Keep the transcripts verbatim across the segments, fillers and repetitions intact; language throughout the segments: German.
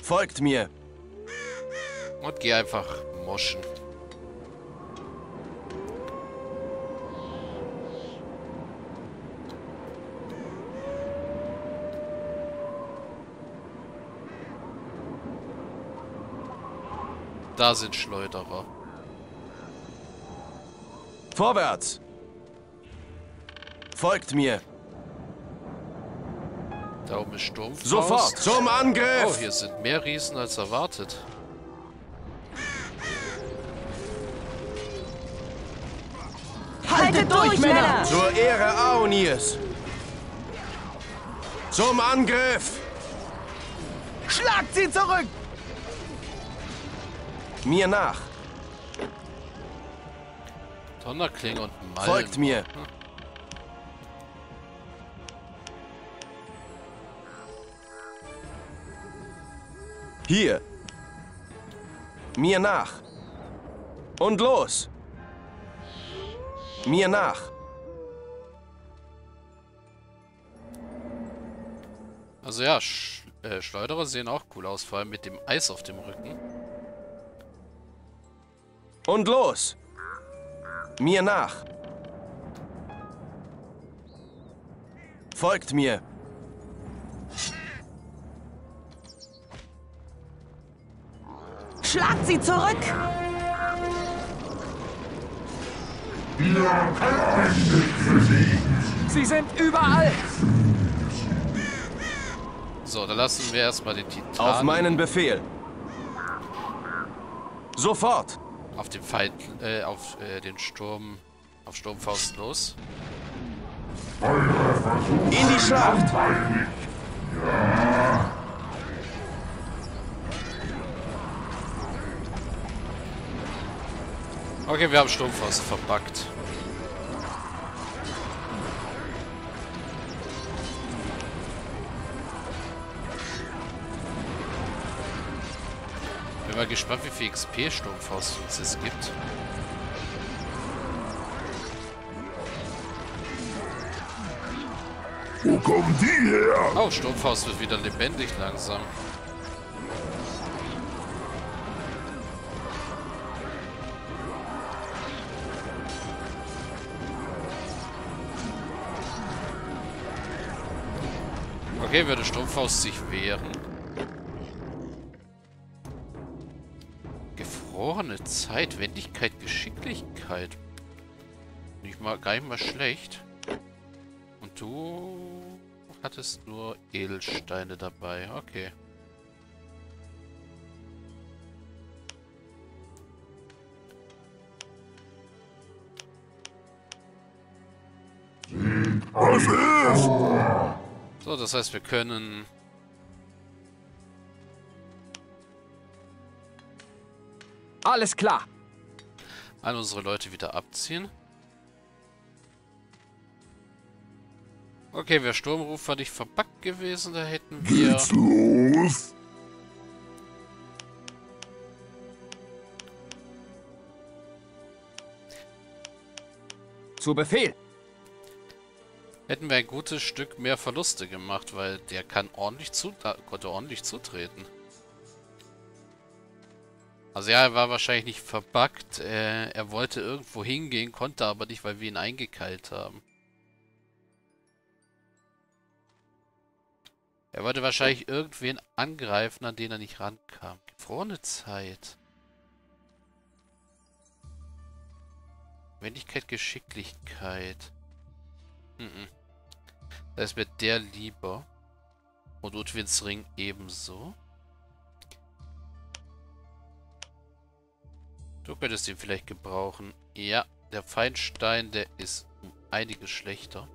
Folgt mir. Und geh einfach moschen. Da sind Schleuderer. Vorwärts. Folgt mir. Da oben ist Sturmfaust. Sofort zum Angriff. Oh, hier sind mehr Riesen als erwartet. Haltet durch, Männer! Zur Ehre Aonirs. Zum Angriff. Schlagt sie zurück! Mir nach. Donnerklinge und Malm. Folgt mir. Hier. Mir nach. Und los. Mir nach. Also ja, Sch äh, Schleuderer sehen auch cool aus, vor allem mit dem Eis auf dem Rücken. Und los. Mir nach. Folgt mir. Schlagt sie zurück! Sie sind überall! So, dann lassen wir erstmal den Titan Auf meinen Befehl. Sofort. auf den Feind, äh, auf äh, den Sturm, auf Sturmfaust los. In die Schlacht. Okay, wir haben Sturmfaust verbuggt. Bin mal gespannt, wie viel X P Sturmfaust uns es gibt. Wo kommen die her? Oh, Sturmfaust wird wieder lebendig langsam. Okay, würde Sturmfaust sich wehren. Gefrorene Zeit, Wendigkeit, Geschicklichkeit. Nicht mal, gar nicht mal schlecht. Und du hattest nur Edelsteine dabei. Okay. Was ist? So, das heißt, wir können Alles klar! all unsere Leute wieder abziehen. Okay, wäre Sturmrufer nicht verbuggt gewesen, da hätten wir... Geht's los? Zu Befehl! Hätten wir ein gutes Stück mehr Verluste gemacht, weil der kann ordentlich zu, konnte ordentlich zutreten. Also ja, er war wahrscheinlich nicht verbuggt. Äh, er wollte irgendwo hingehen, konnte aber nicht, weil wir ihn eingekeilt haben. Er wollte wahrscheinlich irgendwen angreifen, an den er nicht rankam. Gefrorene Zeit. Wendigkeit, Geschicklichkeit. Mhm. Da ist mir der lieber. Und Udwins Ring ebenso. Du könntest ihn vielleicht gebrauchen. Ja, der Feinstein, der ist um einiges schlechter.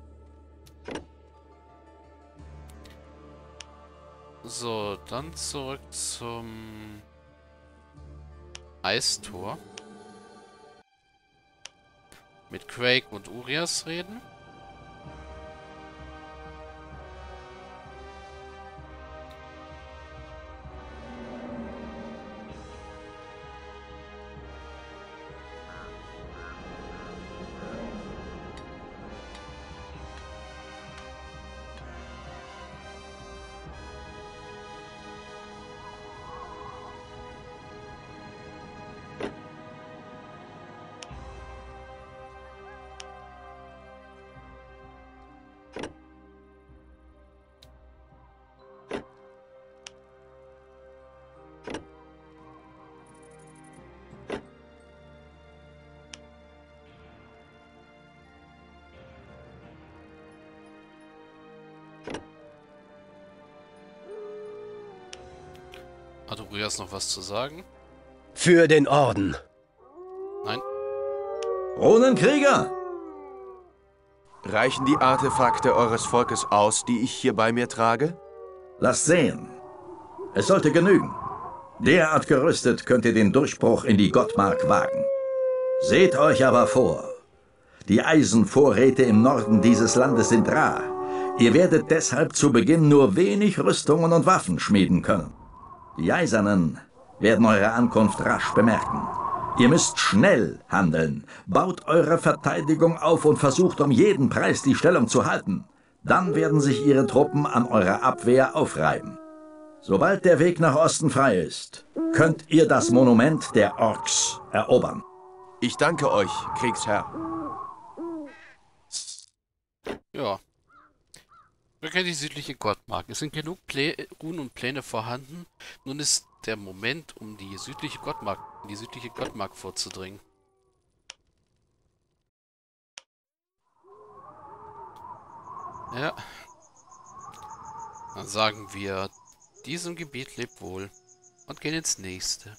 So, dann zurück zum Eistor. Mit Quake und Urias reden. Hat Urias noch was zu sagen? Für den Orden. Nein? Runenkrieger! Reichen die Artefakte eures Volkes aus, die ich hier bei mir trage? Lasst sehen. Es sollte genügen. Derart gerüstet könnt ihr den Durchbruch in die Gottmark wagen. Seht euch aber vor. Die Eisenvorräte im Norden dieses Landes sind rar. Ihr werdet deshalb zu Beginn nur wenig Rüstungen und Waffen schmieden können. Die Eisernen werden eure Ankunft rasch bemerken. Ihr müsst schnell handeln. Baut eure Verteidigung auf und versucht um jeden Preis die Stellung zu halten. Dann werden sich ihre Truppen an eurer Abwehr aufreiben. Sobald der Weg nach Osten frei ist, könnt ihr das Monument der Orks erobern. Ich danke euch, Kriegsherr. Ja. Wir kennen die südliche Gottmark. Es sind genug Plä Runen und Pläne vorhanden. Nun ist der Moment, um die südliche Gottmark, in die südliche Gottmark vorzudringen. Ja. Dann sagen wir, diesem Gebiet lebt wohl und gehen ins nächste.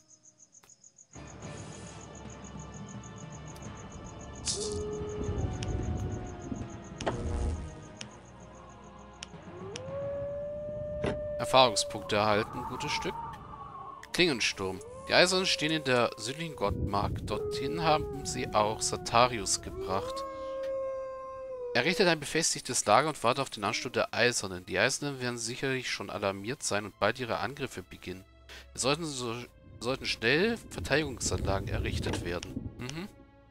Erfahrungspunkte erhalten, gutes Stück. Klingensturm. Die Eisernen stehen in der südlichen Gottmark. Dorthin haben sie auch Satarius gebracht. Er richtet ein befestigtes Lager und wartet auf den Ansturm der Eisernen. Die Eisernen werden sicherlich schon alarmiert sein und bald ihre Angriffe beginnen. Es sollten, so, sollten schnell Verteidigungsanlagen errichtet werden. Mhm.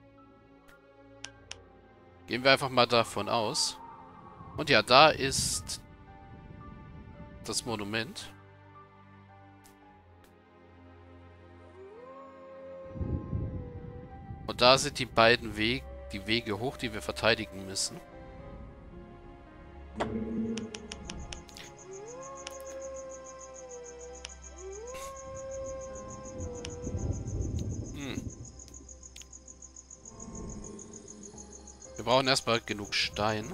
Gehen wir einfach mal davon aus. Und ja, da ist das Monument. Und da sind die beiden Wege, die Wege hoch, die wir verteidigen müssen. Hm. Wir brauchen erstmal genug Stein.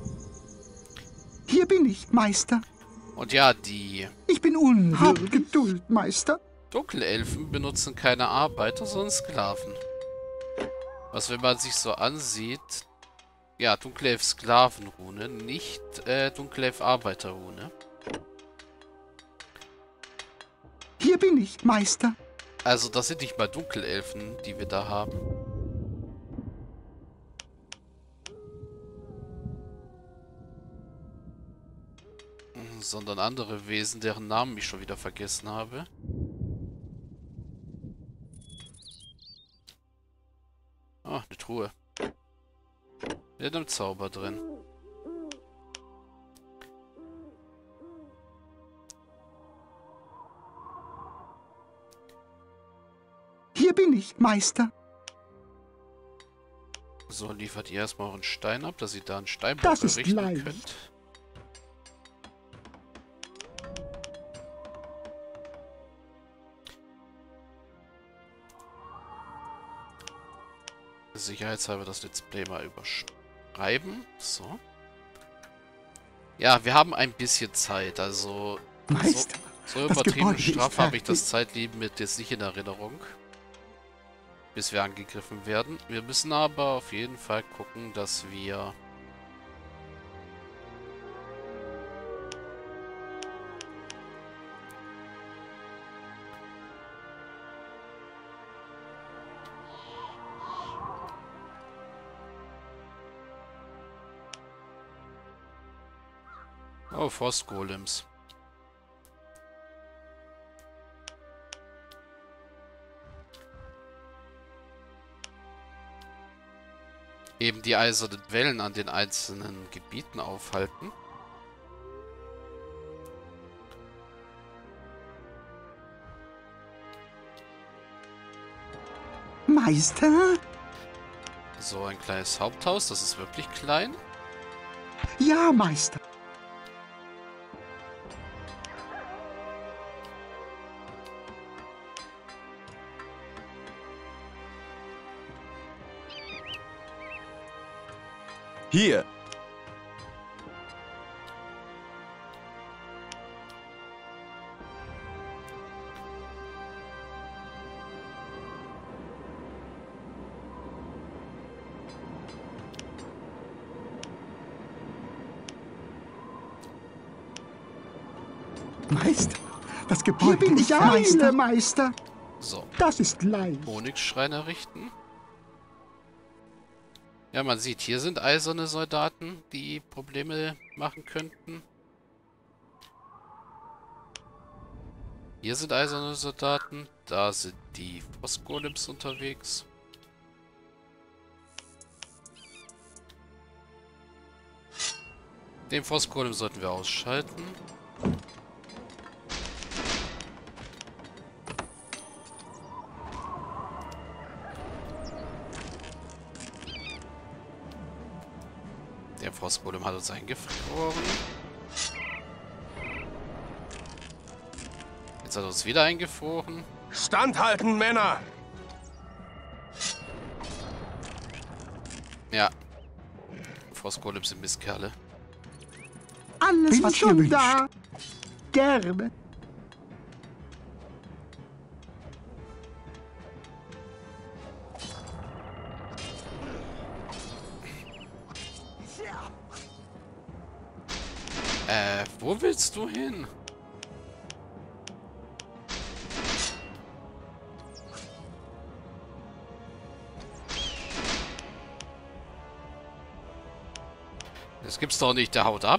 Hier bin ich, Meister. Und ja, die Ich bin unwürdig. Hab Geduld, Meister. Dunkelelfen benutzen keine Arbeiter, sondern Sklaven. Was, wenn man sich so ansieht, ja, Dunkelelf-Sklavenrune, nicht äh, Dunkelelf-Arbeiterrune. Hier bin ich, Meister. Also das sind nicht mal Dunkelelfen, die wir da haben. Sondern andere Wesen, deren Namen ich schon wieder vergessen habe. Ah, eine Truhe. Mit einem Zauber drin. Hier bin ich, Meister. So, liefert ihr erstmal euren Stein ab, dass ihr da einen Steinblock Das ist errichten leicht. könnt. Sicherheitshalber das Let's Play mal überschreiben. So. Ja, wir haben ein bisschen Zeit, also Meister, so, so das übertrieben Gebäude ist straff habe ich das fertig. Zeitlimit jetzt nicht in Erinnerung. Bis wir angegriffen werden. Wir müssen aber auf jeden Fall gucken, dass wir Oh, Frostgolems. Eben die eisernen Wellen an den einzelnen Gebieten aufhalten. Meister? So, ein kleines Haupthaus, das ist wirklich klein. Ja, Meister. Hier. Meister, das Gebäude Hier bin ist ich Meister. Meister. So, Das ist leicht. Onyx-Schrein errichten. Ja, man sieht, hier sind eiserne Soldaten, die Probleme machen könnten. Hier sind eiserne Soldaten. Da sind die Frostgolems unterwegs. Den Frostgolem sollten wir ausschalten. Der Frostgolem hat uns eingefroren. Jetzt hat er uns wieder eingefroren. Standhalten, Männer! Ja. Frostgolems sind Mistkerle. Alles, Bin was schon ihr wünscht. Da. Gerne. Äh, wo willst du hin? Das gibt's doch nicht, der haut ab.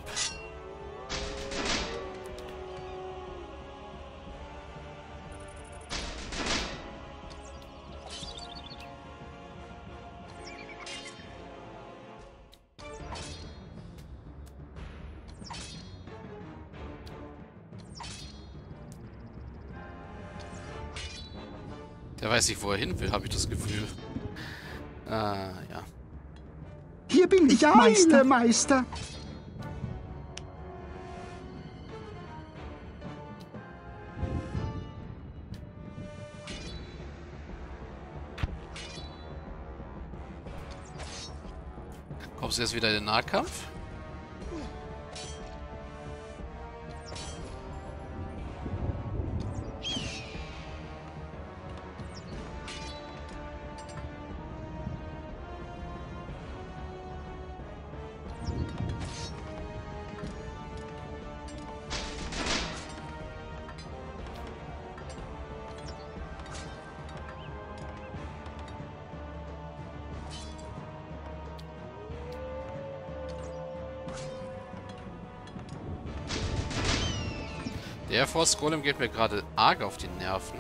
Der weiß nicht, wo er hin will, habe ich das Gefühl. Ah, ja. Hier bin ich Meister. Meister. Kommst du jetzt wieder in den Nahkampf? Der Frostgolem geht mir gerade arg auf die Nerven.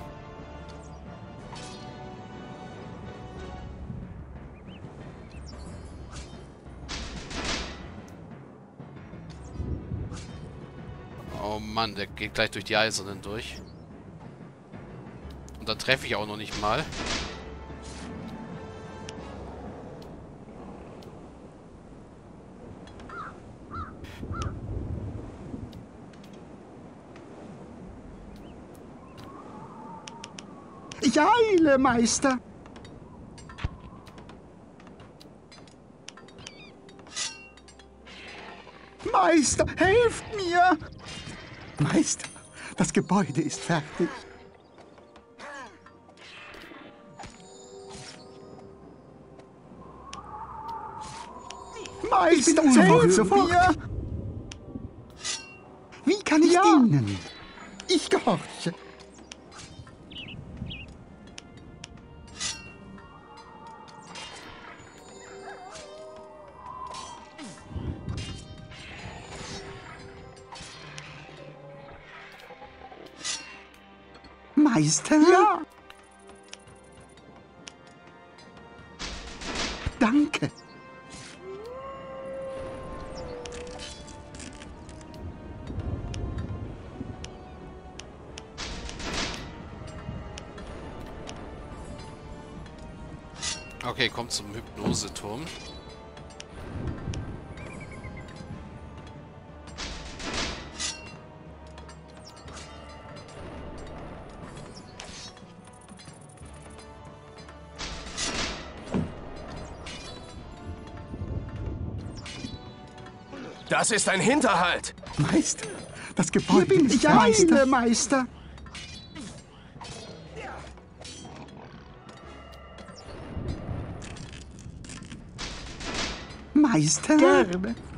Oh Mann, der geht gleich durch die Eisernen durch. Und dann treffe ich auch noch nicht mal. Ich eile, Meister. Meister, helft mir! Meister, das Gebäude ist fertig. Meister, Ich bin helft sofort. mir! Wie kann ich Ja. dienen? Ich gehorche. Meister? Ja. Danke. Okay, kommt zum Hypnoseturm. Das ist ein Hinterhalt! Meister, das Hier Gebäude bin ist ich fertig. eile, Meister. Meister? Gerne.